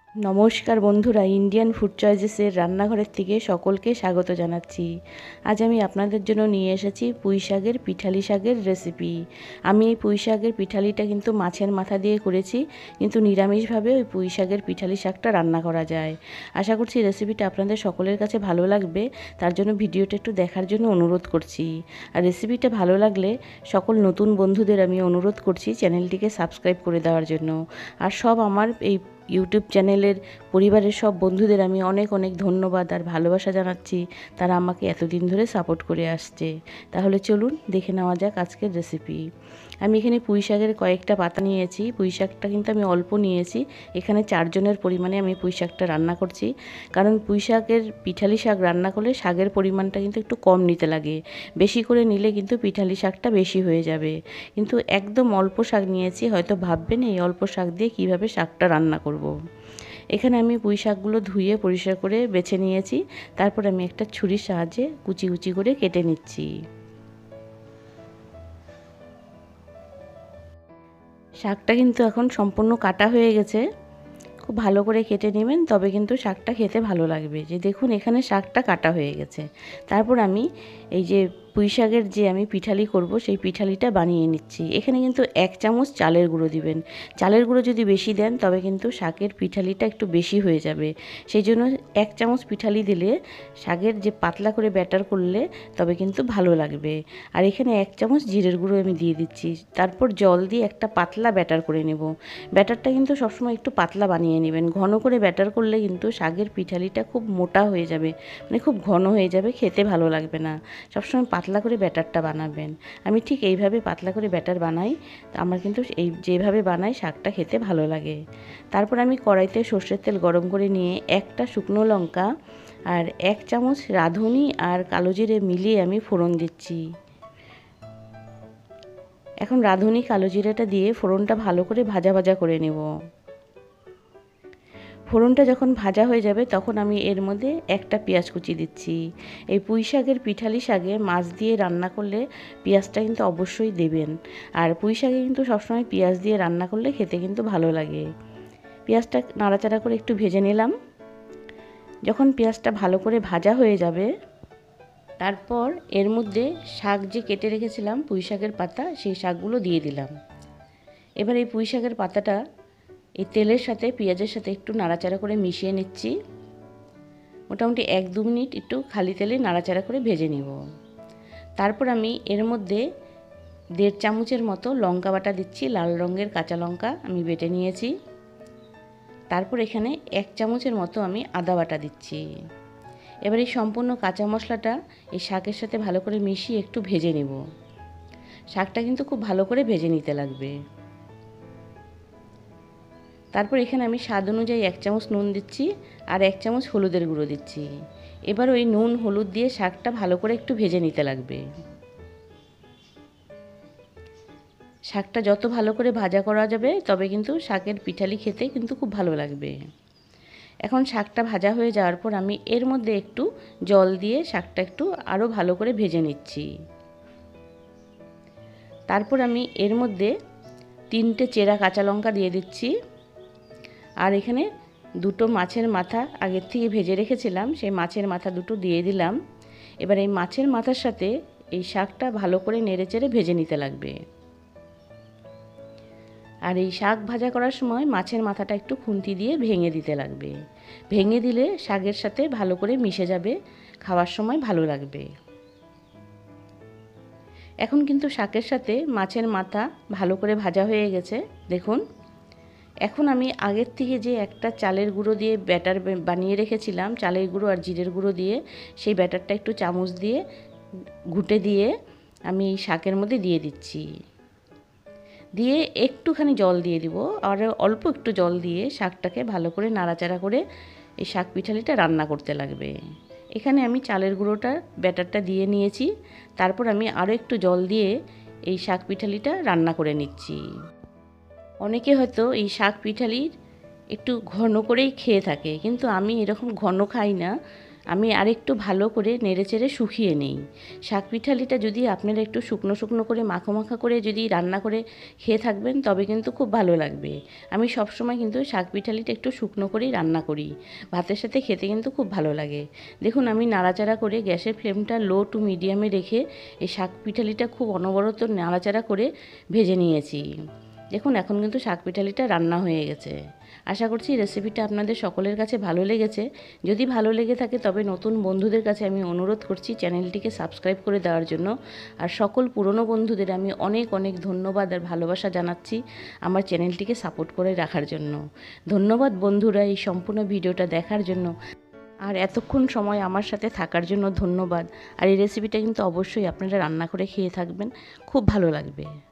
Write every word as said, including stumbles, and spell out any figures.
নমস্কার বন্ধুরা, Indian food চয়েসেসের রান্নাঘরের থেকে সকলকে স্বাগত জানাচ্ছি। আজ আমি আপনাদের জন্য নিয়ে এসেছি পুঁই শাকের পিঠালি শাকের রেসিপি। আমি এই পুঁই শাকের পিঠালিটা কিন্তু মাছের মাথা দিয়ে করেছি, কিন্তু নিরামিষভাবে ওই পুঁই শাকের পিঠালি শাকটা রান্না করা যায়। আশা করছি রেসিপিটা আপনাদের সকলের কাছে ভালো লাগবে, তার জন্য ভিডিওটা একটু দেখার জন্য অনুরোধ করছি। আর রেসিপিটা ভালো লাগলে সকল নতুন বন্ধুদের আমি অনুরোধ করছি চ্যানেলটিকে সাবস্ক্রাইব করে দেওয়ার জন্য। আর সব আমার এই ইউটিউব চ্যানেলের পরিবারের সব বন্ধুদের আমি অনেক অনেক ধন্যবাদ আর ভালোবাসা জানাচ্ছি, তারা আমাকে এতদিন ধরে সাপোর্ট করে আসছে। তাহলে চলুন দেখে নেওয়া যাক আজকের রেসিপি। আমি এখানে পুঁই শাকের কয়েকটা পাতা নিয়েছি। পুঁই শাকটা কিন্তু আমি অল্প নিয়েছি, এখানে চারজনের পরিমাণে আমি পুঁই শাকটা রান্না করছি। কারণ পুঁই শাকের পিঠালি শাক রান্না করলে শাকের পরিমাণটা কিন্তু একটু কম নিতে লাগে, বেশি করে নিলে কিন্তু পিঠালি শাকটা বেশি হয়ে যাবে। কিন্তু একদম অল্প শাক নিয়েছি, হয়তো ভাববেন এই অল্প শাক দিয়ে কিভাবে শাকটা রান্না করব। এখানে আমি পুঁই শাকগুলো ধুয়ে পরিষ্কার করে বেছে নিয়েছি, তারপর আমি একটা ছুরির সাহায্যে কুচি কুচি করে কেটে নিচ্ছি। শাকটা কিন্তু এখন সম্পূর্ণ কাটা হয়ে গেছে, খুব ভালো করে কেটে নেবেন, তবে কিন্তু শাকটা খেতে ভালো লাগবে। যে দেখুন এখানে শাকটা কাটা হয়ে গেছে। তারপর আমি এই যে পুঁই শাকের যে আমি পিঠালি করব সেই পিঠালিটা বানিয়ে নিচ্ছি। এখানে কিন্তু এক চামচ চালের গুঁড়ো দিবেন। চালের গুঁড়ো যদি বেশি দেন তবে কিন্তু শাকের পিঠালিটা একটু বেশি হয়ে যাবে, সেই জন্য এক চামচ পিঠালি দিলে শাকের যে পাতলা করে ব্যাটার করলে তবে কিন্তু ভালো লাগবে। আর এখানে এক চামচ জিরের গুঁড়ো আমি দিয়ে দিচ্ছি। তারপর জল দিয়ে একটা পাতলা ব্যাটার করে নেব। ব্যাটারটা কিন্তু সবসময় একটু পাতলা বানিয়ে নেবেন, ঘন করে ব্যাটার করলে কিন্তু শাকের পিঠালিটা খুব মোটা হয়ে যাবে, মানে খুব ঘন হয়ে যাবে, খেতে ভালো লাগবে না। সবসময় পাতলা করে ব্যাটারটা বানাবেন। আমি ঠিক এইভাবে পাতলা করে ব্যাটার বানাই, আমার কিন্তু এই যেভাবে বানাই শাকটা খেতে ভালো লাগে। তারপর আমি কড়াইতে সর্ষের তেল গরম করে নিয়ে একটা শুকনো লঙ্কা আর এক চামচ রাঁধুনি আর কালো জিরে মিলিয়ে আমি ফোড়ন দিচ্ছি। এখন রাঁধুনি কালো জিরাটা দিয়ে ফোড়নটা ভালো করে ভাজা ভাজা করে নেব। ফোড়নটা যখন ভাজা হয়ে যাবে তখন আমি এর মধ্যে একটা পেঁয়াজ কুচি দিচ্ছি। এই পুঁই শাকের পিঠালি শাকে মাছ দিয়ে রান্না করলে পেঁয়াজটা কিন্তু অবশ্যই দেবেন। আর পুঁই শাকে কিন্তু সবসময় পেঁয়াজ দিয়ে রান্না করলে খেতে কিন্তু ভালো লাগে। পেঁয়াজটা নাড়াচাড়া করে একটু ভেজে নিলাম। যখন পেঁয়াজটা ভালো করে ভাজা হয়ে যাবে তারপর এর মধ্যে শাক যে কেটে রেখেছিলাম পুঁই শাকের পাতা, সেই শাকগুলো দিয়ে দিলাম। এবার এই পুঁই শাকের পাতাটা এই তেলের সাথে পেঁয়াজের সাথে একটু নাড়াচাড়া করে মিশিয়ে নিচ্ছি। মোটামুটি এক দু মিনিট একটু খালি তেলে নাড়াচাড়া করে ভেজে নিব। তারপর আমি এর মধ্যে দেড় চামচের মতো লঙ্কা বাটা দিচ্ছি। লাল রঙের কাঁচা লঙ্কা আমি বেটে নিয়েছি। তারপর এখানে এক চামচের মতো আমি আদা বাটা দিচ্ছি। এবার এই সম্পূর্ণ কাঁচা মশলাটা এই শাকের সাথে ভালো করে মিশিয়ে একটু ভেজে নেব। শাকটা কিন্তু খুব ভালো করে ভেজে নিতে লাগবে। তারপর এখানে আমি স্বাদ অনুযায়ী এক চামচ নুন দিচ্ছি আর এক চামচ হলুদের গুঁড়ো দিচ্ছি। এবার ওই নুন হলুদ দিয়ে শাকটা ভালো করে একটু ভেজে নিতে লাগবে। শাকটা যত ভালো করে ভাজা করা যাবে তবে কিন্তু শাকের পিঠালি খেতে কিন্তু খুব ভালো লাগবে। এখন শাকটা ভাজা হয়ে যাওয়ার পর আমি এর মধ্যে একটু জল দিয়ে শাকটা একটু আরও ভালো করে ভেজে নিচ্ছি। তারপর আমি এর মধ্যে তিনটে চেরা কাঁচা লঙ্কা দিয়ে দিচ্ছি। আর এখানে দুটো মাছের মাথা আগের থেকে ভেজে রেখেছিলাম, সেই মাছের মাথা দুটো দিয়ে দিলাম। এবার এই মাছের মাথার সাথে এই শাকটা ভালো করে নেড়েচেড়ে ভেজে নিতে লাগবে। আর এই শাক ভাজা করার সময় মাছের মাথাটা একটু খুন্তি দিয়ে ভেঙে দিতে লাগবে। ভেঙে দিলে শাকের সাথে ভালো করে মিশে যাবে, খাওয়ার সময় ভালো লাগবে। এখন কিন্তু শাকের সাথে মাছের মাথা ভালো করে ভাজা হয়ে গেছে, দেখুন। এখন আমি আগের থেকে যে একটা চালের গুঁড়ো দিয়ে ব্যাটার বানিয়ে রেখেছিলাম, চালের গুঁড়ো আর জিরের গুঁড়ো দিয়ে, সেই ব্যাটারটা একটু চামচ দিয়ে ঘুটে দিয়ে আমি শাকের মধ্যে দিয়ে দিচ্ছি। দিয়ে একটুখানি জল দিয়ে দিব, আর অল্প একটু জল দিয়ে শাকটাকে ভালো করে নাড়াচাড়া করে এই শাক পিঠালিটা রান্না করতে লাগবে। এখানে আমি চালের গুঁড়োটা ব্যাটারটা দিয়ে নিয়েছি। তারপর আমি আরও একটু জল দিয়ে এই শাক পিঠালিটা রান্না করে নিচ্ছি। অনেকে হয়তো এই শাক পিঠালির একটু ঘন করেই খেয়ে থাকে, কিন্তু আমি এরকম ঘন খাই না। আমি আরেকটু ভালো করে নেড়েচেড়ে শুকিয়ে নিই। শাক পিঠালিটা যদি আপনারা একটু শুকনো শুকনো করে মাখো মাখা করে যদি রান্না করে খেয়ে থাকবেন তবে কিন্তু খুব ভালো লাগবে। আমি সবসময় কিন্তু শাক পিঠালিটা একটু শুকনো করেই রান্না করি, ভাতের সাথে খেতে কিন্তু খুব ভালো লাগে। দেখুন আমি নাড়াচাড়া করে গ্যাসের ফ্লেমটা লো টু মিডিয়ামে রেখে এই শাক পিঠালিটা খুব অনবরত নাড়াচাড়া করে ভেজে নিয়েছি। দেখুন এখন কিন্তু শাক পিঠালিটা রান্না হয়ে গেছে। আশা করছি রেসিপিটা আপনাদের সকলের কাছে ভালো লেগেছে। যদি ভালো লেগে থাকে তবে নতুন বন্ধুদের কাছে আমি অনুরোধ করছি চ্যানেলটিকে সাবস্ক্রাইব করে দেওয়ার জন্য। আর সকল পুরনো বন্ধুদের আমি অনেক অনেক ধন্যবাদ আর ভালোবাসা জানাচ্ছি আমার চ্যানেলটিকে সাপোর্ট করে রাখার জন্য। ধন্যবাদ বন্ধুরা এই সম্পূর্ণ ভিডিওটা দেখার জন্য, আর এতক্ষণ সময় আমার সাথে থাকার জন্য ধন্যবাদ। আর এই রেসিপিটা কিন্তু অবশ্যই আপনারা রান্না করে খেয়ে থাকবেন, খুব ভালো লাগবে।